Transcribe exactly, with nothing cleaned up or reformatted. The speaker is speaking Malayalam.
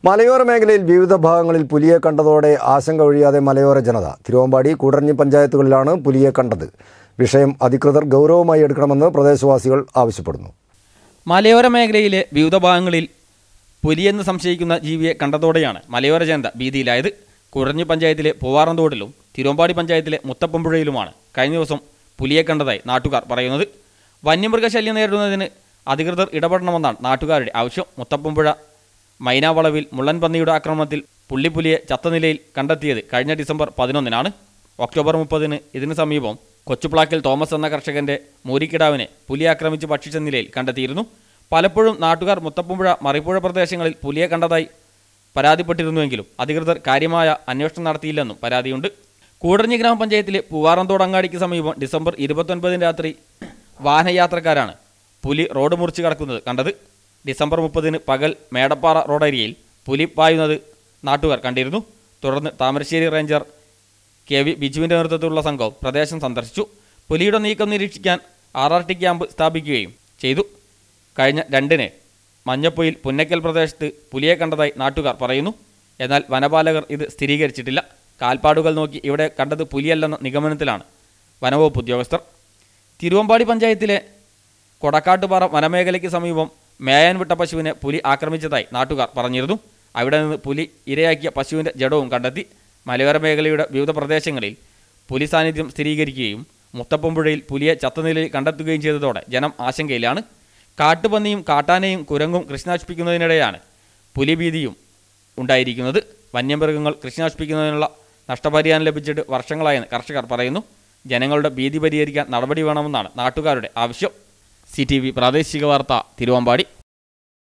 മലയോര മേഖലയിൽ വിവിധ ഭാഗങ്ങളിൽ പുലിയെ കണ്ടതോടെ ആശങ്ക ഒഴിയാതെ മലയോര ജനത. തിരുവമ്പാടി, കൂടരഞ്ഞി പഞ്ചായത്തുകളിലാണ് പുലിയെ കണ്ടത്. വിഷയം അധികൃതർ ഗൗരവമായി എടുക്കണമെന്ന് പ്രദേശവാസികൾ ആവശ്യപ്പെടുന്നു. മലയോര മേഖലയിലെ വിവിധ ഭാഗങ്ങളിൽ പുലിയെന്ന് സംശയിക്കുന്ന ജീവിയെ കണ്ടതോടെയാണ് മലയോര ജനത ഭീതിയിലായത്. കൂടരഞ്ഞി പഞ്ചായത്തിലെ പൂവാറന്തോടിലും തിരുവമ്പാടി പഞ്ചായത്തിലെ മുത്തപ്പമ്പുഴയിലുമാണ് കഴിഞ്ഞ ദിവസം പുലിയെ കണ്ടതായി നാട്ടുകാർ പറയുന്നത്. വന്യമൃഗശല്യം നേരിടുന്നതിന് അധികൃതർ ഇടപെടണമെന്നാണ് നാട്ടുകാരുടെ ആവശ്യം. മുത്തപ്പമ്പുഴ മൈനാവളവിൽ മുള്ളൻ പന്നിയുടെ ആക്രമണത്തിൽ പുള്ളിപ്പുലിയെ ചത്ത നിലയിൽ കണ്ടെത്തിയത് കഴിഞ്ഞ ഡിസംബർ പതിനൊന്നിനാണ്. ഒക്ടോബർ മുപ്പതിന് ഇതിനു സമീപം കൊച്ചുപ്ലാക്കിൽ തോമസ് എന്ന കർഷകന്റെ മൂരിക്കിടാവിനെ പുലി ആക്രമിച്ച് ഭക്ഷിച്ച നിലയിൽ കണ്ടെത്തിയിരുന്നു. പലപ്പോഴും നാട്ടുകാർ മുത്തപ്പമ്പുഴ, മറിപ്പുഴ പ്രദേശങ്ങളിൽ പുലിയെ കണ്ടതായി പരാതിപ്പെട്ടിരുന്നുവെങ്കിലും അധികൃതർ കാര്യമായ അന്വേഷണം നടത്തിയില്ലെന്നും പരാതിയുണ്ട്. കൂടരഞ്ഞി ഗ്രാമപഞ്ചായത്തിലെ പൂവാറന്തോട് അങ്ങാടിക്ക് സമീപം ഡിസംബർ ഇരുപത്തൊൻപതിന് രാത്രി വാഹനയാത്രക്കാരാണ് പുലി റോഡ് മുറിച്ച് കടക്കുന്നത് കണ്ടത്. ഡിസംബർ മുപ്പതിന് പകൽ മേടപ്പാറ റോഡരിയിൽ പുലി പായുന്നത് നാട്ടുകാർ കണ്ടിരുന്നു. തുടർന്ന് താമരശ്ശേരി റേഞ്ചർ കെ വി ബിജുവിൻ്റെ നേതൃത്വത്തിലുള്ള സംഘവും പ്രദേശം സന്ദർശിച്ചു. പുലിയുടെ നീക്കം നിരീക്ഷിക്കാൻ ആർ ആർ ടി ക്യാമ്പ് സ്ഥാപിക്കുകയും ചെയ്തു. കഴിഞ്ഞ രണ്ടിന് മഞ്ഞപ്പൊയിൽ പുന്നക്കൽ പ്രദേശത്ത് പുലിയെ കണ്ടതായി നാട്ടുകാർ പറയുന്നു. എന്നാൽ വനപാലകർ ഇത് സ്ഥിരീകരിച്ചിട്ടില്ല. കാൽപ്പാടുകൾ നോക്കി ഇവിടെ കണ്ടത് പുലിയല്ലെന്ന നിഗമനത്തിലാണ് വനവകുപ്പ് ഉദ്യോഗസ്ഥർ. തിരുവമ്പാടി പഞ്ചായത്തിലെ കൊടക്കാട്ടുപാറ വനമേഖലയ്ക്ക് സമീപം മേയാൻ വിട്ട പശുവിനെ പുലി ആക്രമിച്ചതായി നാട്ടുകാർ പറഞ്ഞിരുന്നു. അവിടെ നിന്ന് പുലി ഇരയാക്കിയ പശുവിൻ്റെ ജഡവും കണ്ടെത്തി. മലയോര മേഖലയുടെ വിവിധ പ്രദേശങ്ങളിൽ പുലി സാന്നിധ്യം സ്ഥിരീകരിക്കുകയും മുത്തപ്പമ്പുഴയിൽ പുലിയെ ചത്തനിലയിൽ കണ്ടെത്തുകയും ചെയ്തതോടെ ജനം ആശങ്കയിലാണ്. കാട്ടുപന്നിയും കാട്ടാനയും കുരങ്ങും കൃഷി നശിപ്പിക്കുന്നതിനിടെയാണ് പുലിഭീതിയും ഉണ്ടായിരിക്കുന്നത്. വന്യമൃഗങ്ങൾ കൃഷി നശിപ്പിക്കുന്നതിനുള്ള നഷ്ടപരിഹാരം ലഭിച്ചിട്ട് വർഷങ്ങളായെന്ന് കർഷകർ പറയുന്നു. ജനങ്ങളുടെ ഭീതി പരിഹരിക്കാൻ നടപടി വേണമെന്നാണ് നാട്ടുകാരുടെ ആവശ്യം. സി ടി വി പ്രാദേശിക വാർത്ത, തിരുവമ്പാടി.